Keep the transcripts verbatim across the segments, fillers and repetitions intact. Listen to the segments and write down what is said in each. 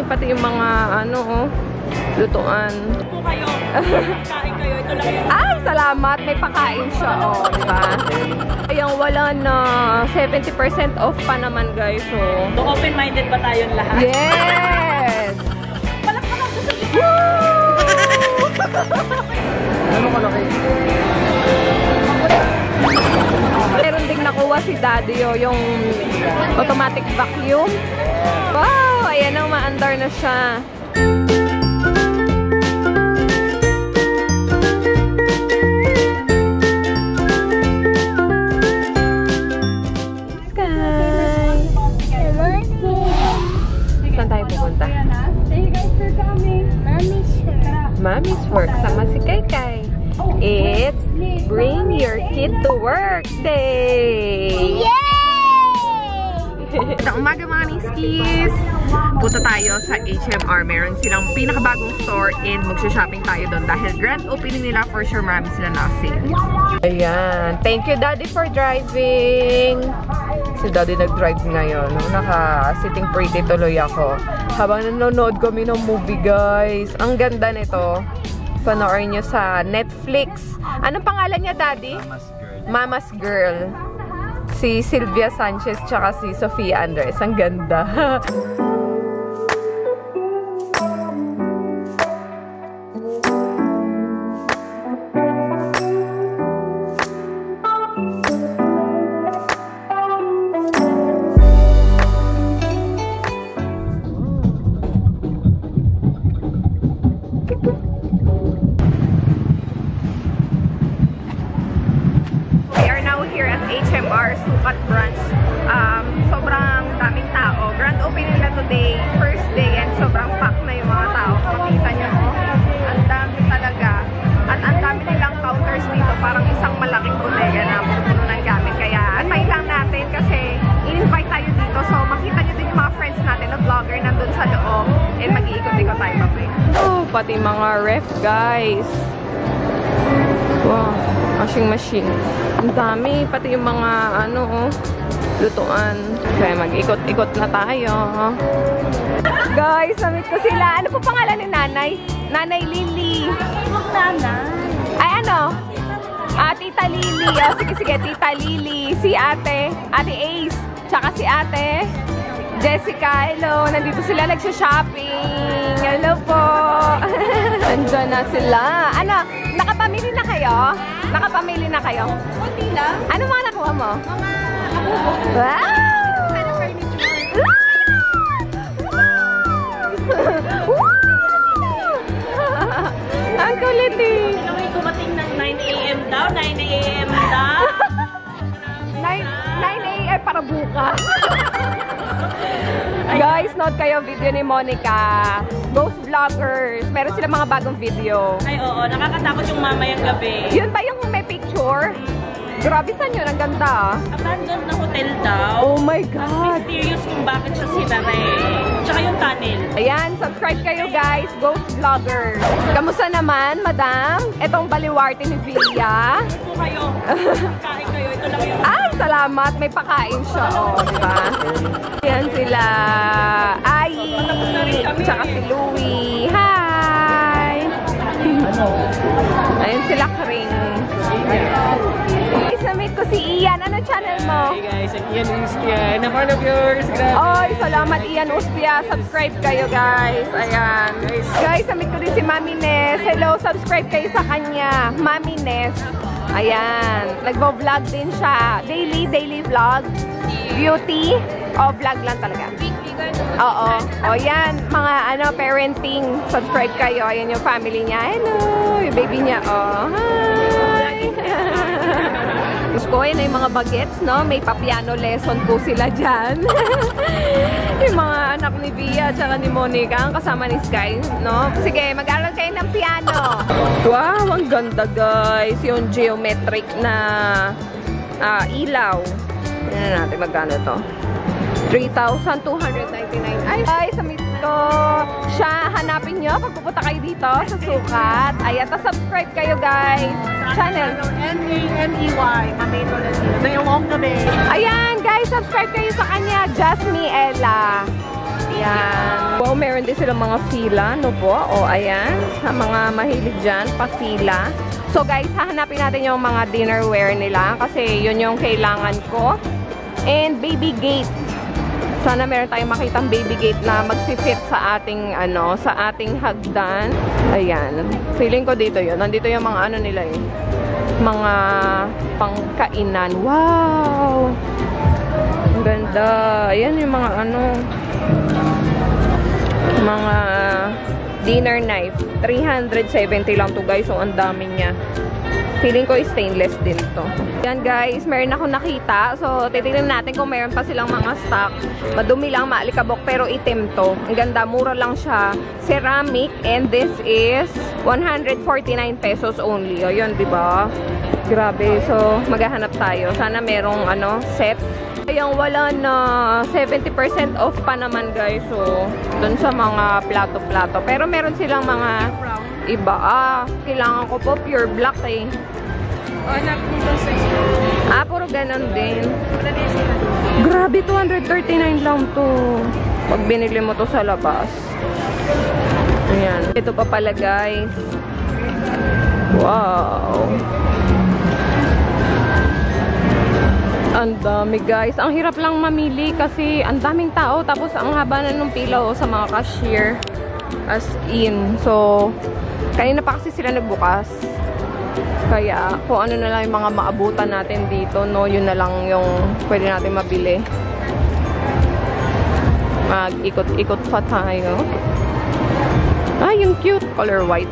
pati yung mga ano, oh, lutuan. Po kayo. Kain kayo. Ito lang yun. Ay, salamat. May pakain siya, oh, diba? Ayang wala na. seventy percent off pa naman, guys, oh. So, open-minded ba tayong lahat? Yes! Palakpakan ko sa Ano ka laki? Meron ding nakuha si Daddy, oh, yung automatic vacuum. Wow! Ayan ang maandar na siya. Saan tayo pupunta? Mommy's work. Sama si Kaikai. It's Bring Your Kid to Work Day! Yay! Sa umaga mga niskis, punta tayo sa H M R. Meron silang pinakabagong store and magsha-shopping tayo doon dahil grand opening nila, for sure marami sila na sale. Ayan. Thank you, Daddy, for driving. Si Daddy nag-drive ngayon. Naka-sitting pretty tuloy ako. Habang nanonood kami ng movie, guys. Ang ganda nito. Panoorin nyo sa Netflix. Anong pangalan niya, Daddy? Mama's Girl. Mama's Girl. Si Sylvia Sanchez tsaka si Sofia Andres. Ang ganda. H M R Sukat branch. Um, sobrang daming tao. Grand opening nila today, first day, and sobrang packed na yung mga tao. Makita nyo, oh. Ang dami talaga. At ang dami nilang counters dito. Parang isang malaking bodega na puno ng gamit. Kaya anmay lang natin kasi in-invite tayo dito. So makita nyo din yung mga friends natin na vlogger nandun sa loob. And mag-iikot-ikot tayo babay. Oh, pati mga ref, guys. Wow. Washing machine. Ang dami. Pati yung mga, ano, oh, lutuan. Kaya mag-ikot-ikot na tayo. Guys, namit ko sila. Ano po pangalan ni Nanay? Nanay Lily. Nanay. Ay, ano? Ah, Tita Lily. Oh, sige, sige. Tita Lily. Si ate. Ate Ace. Tsaka si ate Jessica. Hello. Nandito sila nagsha-shopping. Hello po. Andyan na sila. Ano? Nakapamili na kayo? Nakapamili na kayo? Kunti lang. Ano mga nakuha mo? Mga abubo. Wow! Ano furniture? Ang kulit eh. Ikaw ay dumating ng nine A M daw. nine A M daw. nine A M para bukas. Guys, note kayo video ni Monica. Ghost Vloggers. Meron sila mga bagong video. Ay, oo. Nakakatakot yung mamayang gabi. Yun ba yung may picture? Grabe, saan yun? Ang ganda ah. Abandoned na hotel daw. Oh my God. Mysterious kung bakit siya sinare. Tsaka yung tunnel. Ayan, subscribe kayo guys. Ghost Vloggers. Kamusta naman, madam? Etong baliwarte ni Villa. Ito po kayo. Kain kayo. Ito lang yun. Ay, salamat. May pakain siya. Oh, diba? Ayan sila. Ai. Tsaka si Louie. Hi. Ayan sila, Kring. Isamit ko si Ian. Ano channel mo? Hey guys, I'm Ian Ustia. And I'm one of yours. Grabe. Oy, salamat Ian Ustia. Subscribe kayo guys. Ayan. Guys, samit ko din si Mami Ness. Hello, subscribe kayo sa kanya. Mami Ness. Ayan. Nagbo-vlog din siya. Daily, daily vlog. Beauty. O, vlog lang talaga. Oo. O, yan. Mga ano, parenting. Subscribe kayo. Ayan yung family niya. Hello. Yung baby niya. Oh, hi. Gusto ko yun, yung mga bagets, no? May pa-piano lesson po sila dyan. Yung mga anak ni Via at ni Monica, ang kasama ni Sky, no? Sige, mag-aral kayo ng piano. Wow, ang ganda, guys. Yung geometric na uh, ilaw. Yan na natin, magkano to? three thousand two hundred ninety-nine. Ay, guys, sa meet ko siya. Hanapin nyo pag pupunta kayo dito sa Sukat. Ayan, ta-subscribe kayo, guys. Channel. N A N E Y. Mamito na sila. May umong gabi. Ayan, guys, subscribe kayo sa kanya. Jasmine Ella. Ayan. Wow, meron din silang mga fila, no po? O, ayan. Sa mga mahilig dyan, pa-fila. So, guys, hahanapin natin yung mga dinnerware nila kasi yun yung kailangan ko. And baby gate. Sana meron tayong makitang baby gate na mag-fit sa ating, ano, sa ating hagdan. Ayan. Feeling ko dito yun. Nandito yung mga ano nila eh. Mga pangkainan. Wow! Ang ganda. Ayan yung mga ano, mga dinner knife. three hundred seventy lang to guys. So, ang dami niya. Feeling ko stainless din to. Yan guys, meron ako nakita. So, titignan natin kung meron pa silang mga stock. Madumi lang, maalikabok, pero itim to. Ang ganda, mura lang siya. Ceramic, and this is one hundred forty-nine pesos only. O, yun, diba? Grabe. So, maghahanap tayo. Sana merong, ano, set. Yung wala na seventy percent off pa naman guys. So, dun sa mga plato-plato. Pero meron silang mga iba. Ah, kailangan ko po pure black eh. Ah, puro ganun din. Grabe, two hundred thirty-nine lang to. Pag binili mo to sa labas. Ayan. Ito pa pala guys. Wow. Ang dami guys. Ang hirap lang mamili kasi ang daming tao. Tapos ang haba na nung pila oh, sa mga cashier. As in. So, kanina pa kasi sila nagbukas. Kaya, kung ano na lang yung mga maabutan natin dito, no, yun na lang yung pwede natin mabili. Mag-ikot-ikot pa tayo. Ah, yung cute. Color white.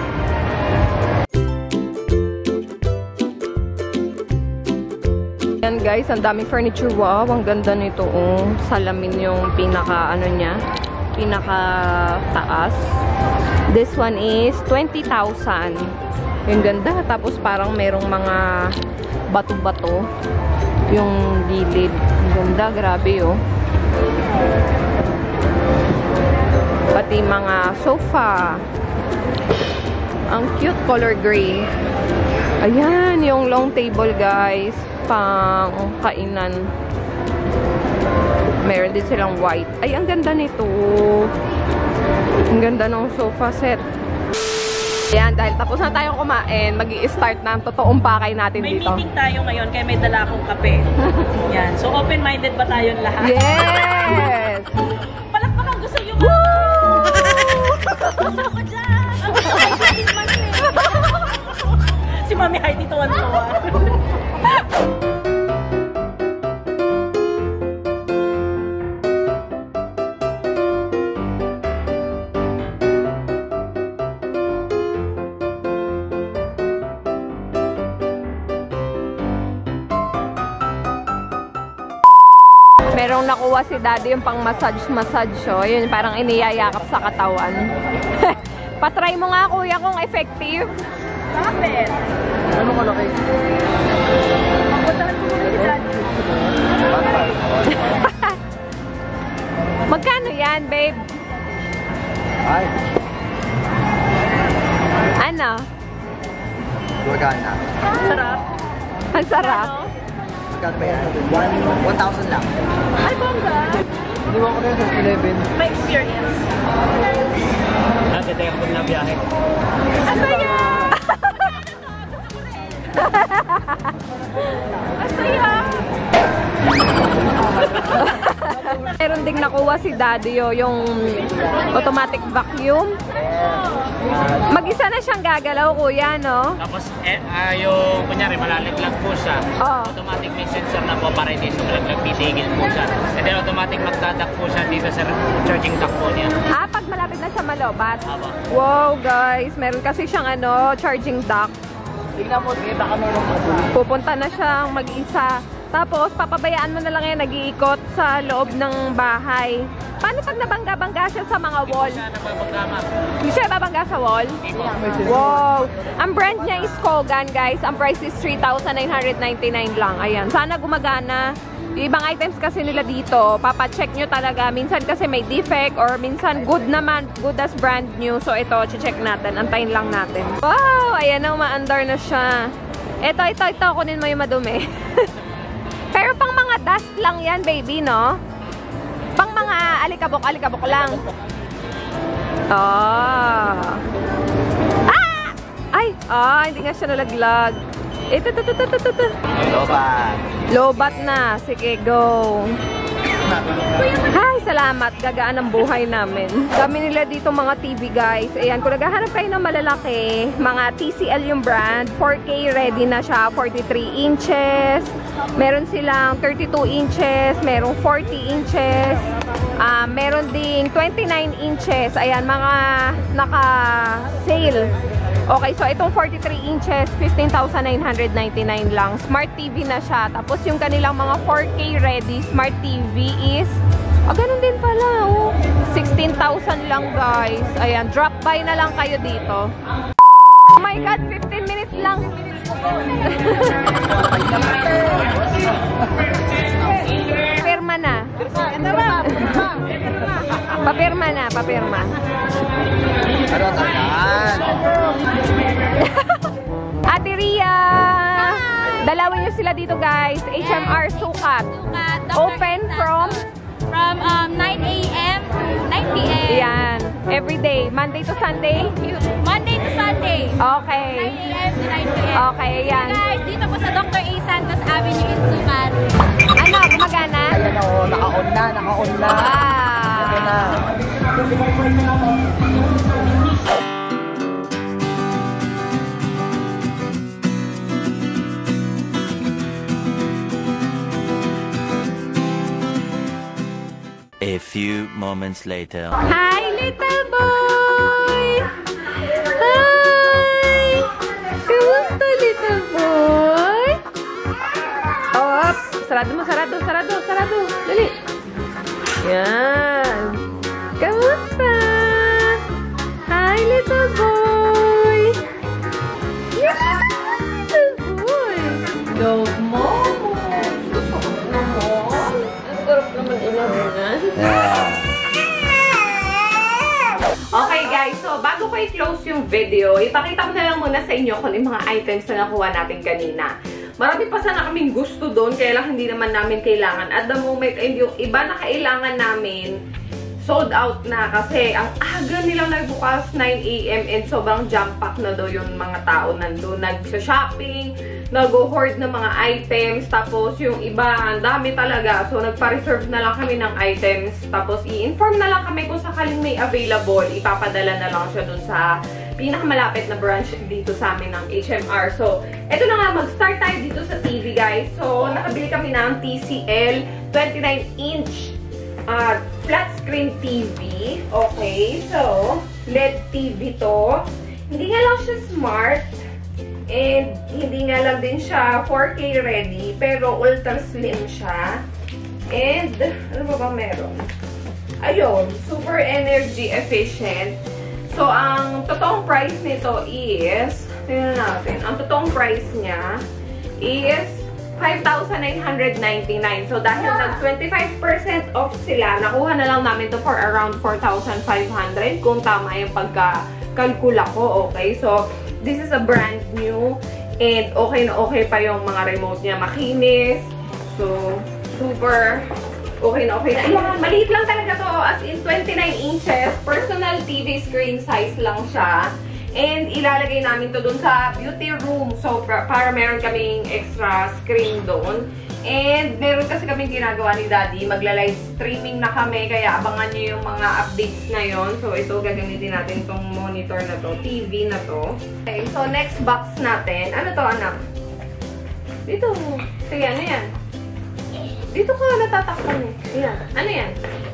Yan guys, ang daming furniture. Wow, ang ganda nito. Oh. Salamin yung pinaka, ano niya, pinaka taas. This one is twenty thousand. Yung ganda. Tapos parang merong mga bato-bato yung gilid. Ang ganda. Grabe oh. Pati mga sofa. Ang cute color gray. Ayan, yung long table guys. Pang kainan. Meron din silang white. Ay, ang ganda nito. Ang ganda ng sofa set. Ayan, dahil tapos na tayong kumain, mag-i-start na ang totoong pakay natin may dito. May meeting tayo ngayon, kaya may dala akong kape. Yan. So, open-minded ba tayong lahat? Yes! Palakpakan, gusto nyo ba? Ako dyan! Si Mami Heidi tuwan-tuwa. Merong nakuha si daddy yung pang massage-massage show. Yun, parang iniyayakap sa katawan. Patry mo nga kuya kung effective. Bakit? Ano ka laki? Pagpuntahan ko muna si daddy. Magkano yan, babe? Ay. Ano? Gagana. Sarap. Ang sarap. Ano? Magkano ba yan? one thousand lang. Ay, bongga. Hindi mo ako na sa eleven. May experience. Nakatay ako na biyahe. Asaya! Asaya! Meron ding nakuha si daddy yo, yung automatic vacuum. Mag-isa na siyang gagalaw, kuya, no? Tapos, eh, uh, yung, kunyari, malalaglag po siya. Oh. Automatic may sensor na po para hindi siya malaglag, titigil po siya. And then, automatic magdadak po siya dito sa charging dock po niya. Ah, pag malapit na siya malobat. Aba. Wow, guys. Meron kasi siyang ano, charging dock. Tingnan mo, kita ka mo ng Pupunta na siyang mag-isa. Tapos, papabayaan mo na lang yan, nag-iikot sa loob ng bahay. Paano pag nabangga-bangga siya sa mga wall? Siya nababagama. Hindi siya babangga sa wall? Wow! Ang brand niya is Kogan, guys. Ang price is three thousand nine hundred ninety-nine lang. Ayan. Sana gumagana. Yung ibang items kasi nila dito, papacheck nyo talaga. Minsan kasi may defect or minsan good naman, good as brand new. So, ito, check natin. Antayin lang natin. Wow! Ayan na, umaandar na siya. Ito, ito, ito. Kunin mo yung madumi. Pero pang mga dust lang yan, baby, no? Pang mga alikabok, alikabok lang. Ah. Ah! Ay, ah, hindi nga siya nalaglag. Ito, ito, ito, ito, ito, ito. Lobat. Lobat na. Sige, go. Hi, salamat. Gagaan ang buhay namin. Kami nila dito mga T V guys. Ayan, kung naghahanap kayo ng malalaki, mga T C L yung brand. four K ready na siya. forty-three inches. Meron silang thirty-two inches. Merong forty inches. Uh, meron ding twenty-nine inches. Ayan, mga naka-sale. Okay, so itong forty-three inches, fifteen thousand nine hundred ninety-nine lang. Smart T V na siya. Tapos yung kanilang mga four K ready Smart T V is, ah, ganun din pala, oh. sixteen thousand lang, guys. Ayan, drop by na lang kayo dito. Oh my God, fifteen minutes lang. Papirma na. Papirma na, papirma. Ano tagaan? Ate Ria! Dalawin nyo sila dito, guys. H M R Sukat. Sukat. Open from? From um, nine A M to nine P M Yan. Every day. Monday to Sunday? Monday to Sunday. Okay. nine A M to nine P M Okay, yan. Guys, dito po sa Doctor A. Santos Avenue in Sukat. Ano? Gumagana? Ayan o, naka-on na, naka-on na. Ayan na. A few moments later. Hi, little boy! Hi! Kamusta, little boy? Oh, oops. Sarado mo, sarado, sarado, sarado. Dali. Yan. Kamusta? Hi, little boy! Yeah, little boy! Love mo! Susok na mo! Ang sarap naman ilabunan. Okay guys, so bago ko i-close yung video, ipakita ko na lang muna sa inyo kung yung mga items na nakuha natin kanina. Marami pa sana kaming gusto doon, kaya lang hindi naman namin kailangan. At the moment, and yung iba na kailangan namin, sold out na kasi ang aga nilang nagbukas nine A M and sobrang jam-pack na daw yung mga tao nandun. Nag-shopping, nag-hoard ng mga items, tapos yung iba, ang dami talaga. So, nagpa-reserve na lang kami ng items, tapos i-inform na lang kami kung sakaling may available, ipapadala na lang siya dun sa pinakamalapit na branch dito sa amin ng H M R. So, eto na nga, mag-start tayo dito sa T V, guys. So, nakabili kami ng T C L twenty-nine inch Uh, flat screen T V. Okay, so L E D T V to. Hindi nga lang siya smart and hindi nga lang din siya four K ready, pero ultra slim siya. And ano ba ba meron? Ayun, super energy efficient. So ang totoong price nito is, tingnan natin, ang totoong price niya is five thousand nine hundred ninety-nine. So, dahil nag twenty-five percent off sila, nakuha na lang namin to for around four thousand five hundred kung tama yung pagka-kalkula ko. Okay? So, this is a brand new and okay na okay pa yung mga remote niya. Makinis. So, super okay na okay na. Ayan, maliit lang talaga to. As in, twenty-nine inches. Personal T V screen size lang siya. And ilalagay namin to dun sa beauty room. So, para meron kaming extra screen doon. And meron kasi kaming ginagawa ni Daddy. Magla-live streaming na kami. Kaya abangan nyo yung mga updates ngayon. So, ito gagamitin natin itong monitor na to. T V na to. Okay, so next box natin. Ano to, anak? Dito. Sige, ano yan? Dito ka natatakpan. Ayan. Ano yan?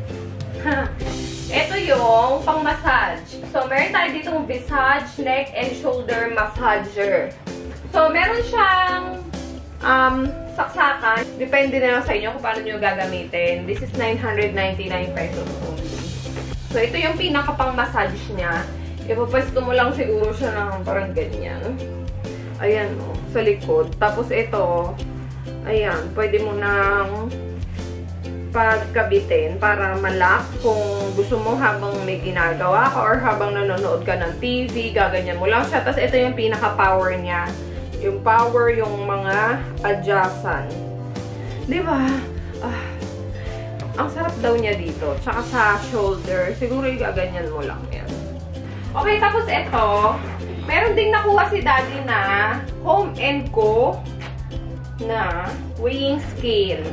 Ito yung pang-massage. So, meron tayo ditong visage, neck, and shoulder massager. So, meron siyang um, saksakan. Depende na lang sa inyo kung paano nyo gagamitin. This is nine hundred ninety-nine pesos only. So, ito yung pinaka-pang-massage niya. Ipapwesto mo lang siguro siya ng parang ganyan. Ayan, o, sa likod. Tapos, ito, ayan, pwede mo nang pagkabitin para malak kung gusto mo habang may ginagawa ka or habang nanonood ka ng T V, gaganyan mo lang siya. Tapos ito yung pinaka-power niya. Yung power, yung mga adjustan. Diba? Ah. Ang sarap daw niya dito. Tsaka sa shoulder. Siguro yung gaganyan mo lang yan. Okay, tapos ito. Meron ding nakuha si Daddy na Home and Co na weighing scale.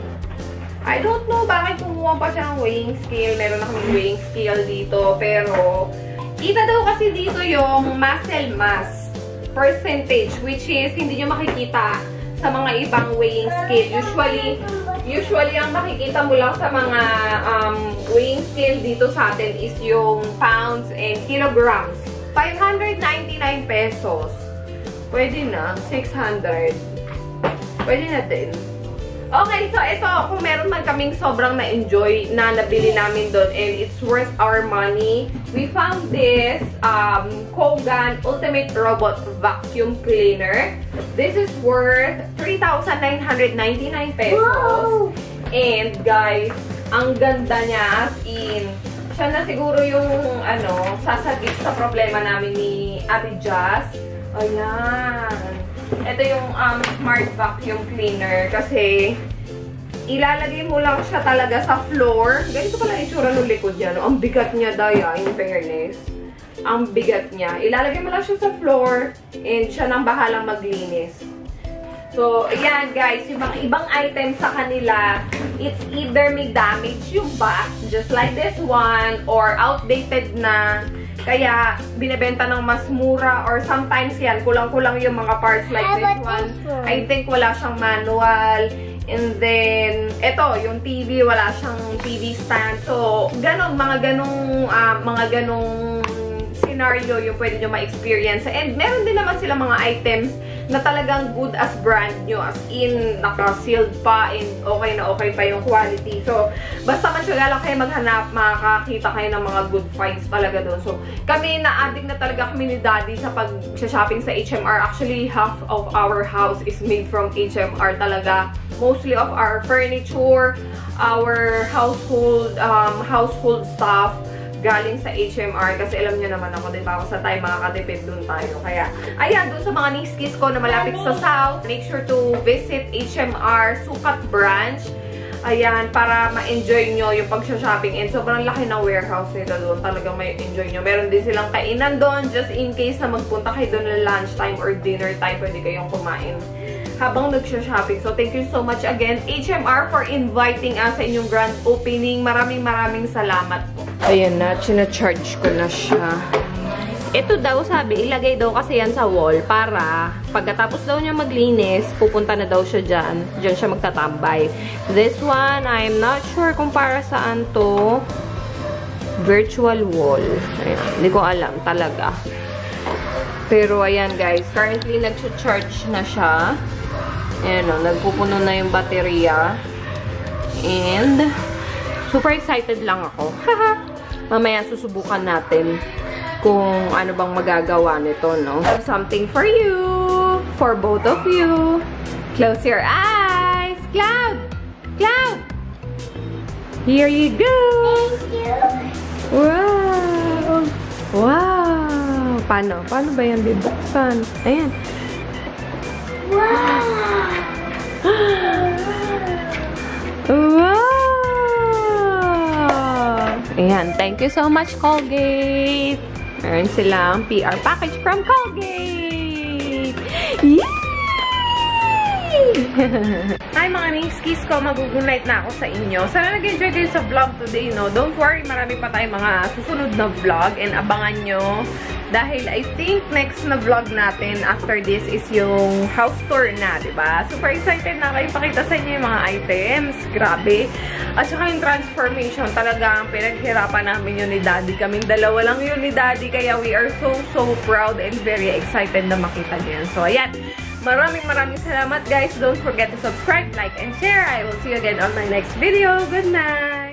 I don't know bakit kumuha pa siya ng weighing scale. Meron na kami weighing scale dito. Pero, kita daw kasi dito yung muscle mass percentage, which is hindi nyo makikita sa mga ibang weighing scale. Usually, usually ang makikita mo lang sa mga um, weighing scale dito sa atin is yung pounds and kilograms. five hundred ninety-nine pesos. Pwede na. six hundred. Pwede na din. Okay, so ito, kung meron man kaming sobrang na-enjoy na nabili namin doon and it's worth our money, we found this um, Kogan Ultimate Robot Vacuum Cleaner. This is worth three thousand nine hundred ninety-nine pesos. Wow! And guys, ang ganda niya, as in, siya na siguro yung, ano, sasagip sa problema namin ni Ate Jazz. Ayan. Ito yung um, smart vacuum cleaner kasi ilalagay mo lang siya talaga sa floor. Ganito pala yung itsura ng likod niya. No? Ang bigat niya, Daya, in fairness. Ang bigat niya. Ilalagay mo lang siya sa floor and siya nang bahalang maglinis. So, ayan guys, yung mga ibang items sa kanila, it's either may damage yung box, just like this one, or outdated na. Kaya, binibenta ng mas mura or sometimes yan, kulang-kulang yung mga parts like this one. I think wala siyang manual. And then, eto, yung T V, wala siyang T V stand. So, ganon, mga ganong, uh, mga ganong scenario yung pwede nyo ma-experience. And meron din naman sila mga items na talagang good as brand new. As in, naka-sealed pa and okay na okay pa yung quality. So, basta masyala lang kayo maghanap, makakakita kayo ng mga good finds talaga doon. So, kami na-addict na talaga kami ni Daddy sa pag-shopping sa H M R. Actually, half of our house is made from H M R talaga. Mostly of our furniture, our household, um, household stuff, galing sa H M R kasi alam niyo naman ako, di ba? Sa tayo makakatipid dun tayo. Kaya, ayan, dun sa mga niece-kiss ko na malapit sa South, make sure to visit H M R Sukat Branch. Ayan, para ma-enjoy nyo yung pag-shopping. And sobrang laki ng warehouse nila doon. Talagang may enjoy nyo. Meron din silang kainan doon just in case na magpunta kayo doon na lunchtime or dinner time. Pwede kayong kumain habang nag-shopping. So, thank you so much again, H M R, for inviting us sa inyong grand opening. Maraming maraming salamat po. Ayan na, china-charge ko na siya. Ito daw, sabi, ilagay daw kasi yan sa wall para pagkatapos daw niya maglinis, pupunta na daw siya dyan. Dyan siya magtatambay. This one, I'm not sure kung para saan to. Virtual wall. Ayan, hindi ko alam talaga. Pero ayan guys, currently nag-charge na siya. Ayan o, nagpupuno na yung baterya. And, super excited lang ako. Haha! Mamaya susubukan natin kung ano bang magagawa nito, no? I have something for you! For both of you! Close your eyes! Cloud! Cloud! Here you go! Thank you. Wow! Wow! Paano? Paano ba yan bibuksan? Ayan. Wow! Wow! Ayan. Thank you so much, Colgate! Meron silang P R package from Colgate! Yay! Hi mga nice-kiss ko, mag-good night na ako sa inyo. Sana nag-enjoy kayo sa vlog today, no? Don't worry, marami pa tayong mga susunod na vlog and abangan nyo. Dahil I think next na vlog natin after this is yung house tour na, diba? Super excited na kayo pakita sa inyo yung mga items. Grabe. At saka yung transformation, talagang pinaghirapan namin yun ni Daddy. Kaming dalawa lang yun ni Daddy. Kaya we are so, so proud and very excited na makita niyan. So, ayan. Maraming maraming salamat guys. Don't forget to subscribe, like, and share. I will see you again on my next video. Good night!